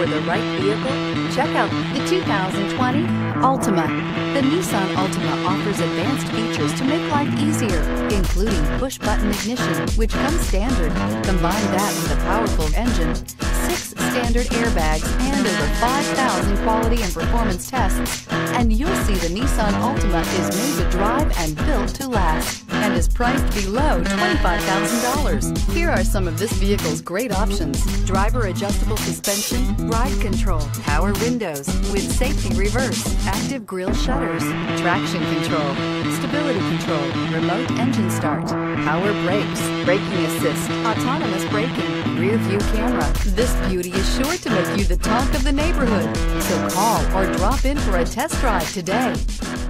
for the right vehicle? Check out the 2020 Altima. The Nissan Altima offers advanced features to make life easier, including push-button ignition, which comes standard. Combine that with a powerful engine, 6 standard airbags, and over 5,000 quality and performance tests, and you'll see the Nissan Altima is made to drive and built to last, and is priced below $25,000. Here are some of this vehicle's great options: driver adjustable suspension, ride control, power windows with safety reverse, active grille shutters, traction control, stability control, remote engine start, power brakes, braking assist, autonomous braking, rear view camera. This beauty is sure to make you the talk of the neighborhood. So call or drop in for a test drive today.